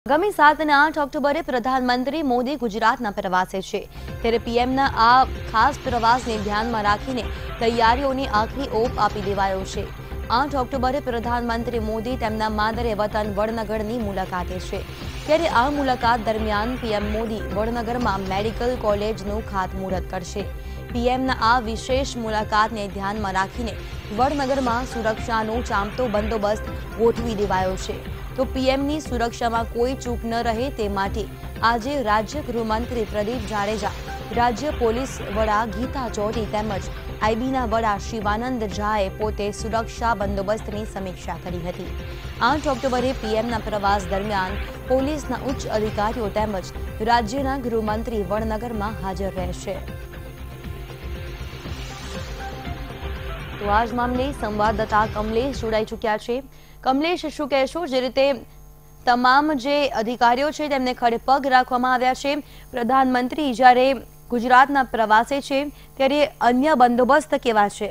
આગામી 7 અને 8 ઓક્ટોબરે પ્રધાનમંત્રી મોદી ગુજરાતના પ્રવાસે છે ત્યારે પીએમના આ ખાસ પ્રવાસને ધ્યાનમાં રાખીને તૈયારીઓની આખરી ઓપ આપી દેવાયો છે। 8 ઓક્ટોબરે પ્રધાનમંત્રી મોદી તેમના માદરે વતન વડનગરની મુલાકાતે છે ત્યારે આ મુલાકાત દરમિયાન પીએમ મોદી વડનગરમાં મેડિકલ કોલેજનું ખાતમુહૂર્ત કરશે। પીએમના આ વિશેષ મુલાકાતને ધ્યાનમાં રાખીને વડનગરમાં સુરક્ષાનો ચાંપતો બંદોબસ્ત ગોઠવી દેવાયો છે। तो पीएमनी सुरक्षा में कोई चूक न रहे ते माटे आजे राज्य गृहमंत्री प्रदीप जाडेजा, राज्य पोलीस वड़ा गीता चौधरी तेमज आईबीना वड़ा शिवानंद झाए पोते सुरक्षा बंदोबस्तनी समीक्षा करी हती। 8 ऑक्टोबरे पीएमना प्रवास दरमियान पोलीसना उच्च अधिकारीओ तेमज राज्यना गृहमंत्री वडनगर में हाजर रहेशे। तो आज मामले संवाददाता कमलेश जोड़ाई चुक्या छे। कमलेश, शुं कहेशो जे रीते तमाम जे अधिकारीओ छे तेमने खड़े पग राखवामां आव्या छे, प्रधानमंत्री ज्यारे गुजरातना प्रवासे छे त्यारे अन्य बंदोबस्त केवा छे?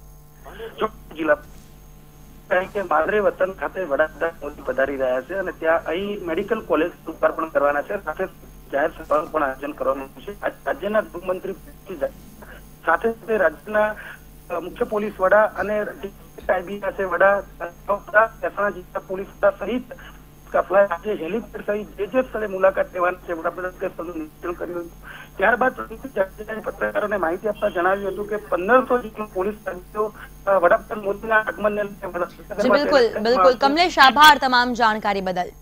मादरे वतन खाते वडाप्रधान मोदी पधारी रह्या छे अने त्यां અહીં મેડિકલ કોલેજ લોકાર્પણ કરવાના છે, સાથે જાહેર સભાનું પણ આયોજન કરવામાં આવ્યું છે। રાજ્યના ગૃહમંત્રી સાથે રાજ્યના मुख्य पुलिस वड़ा अने आईबीना से वड़ा पुलिस वड़ा सहित हेलीपेड सहित जे स्थले मुलाकात लेवानी छे वडाप्रधान के स्थलનું નિરીક્ષણ કર્યું। ત્યારબાદ પત્રકારોને માહિતી આપતા જણાવ્યું હતું કે 1500 જેટલા પોલીસ કર્મીઓ વડાપ્રધાન મોદીના આગમનને બિલકુલ કમલેશ, આભાર તમામ જાણકારી બદલ।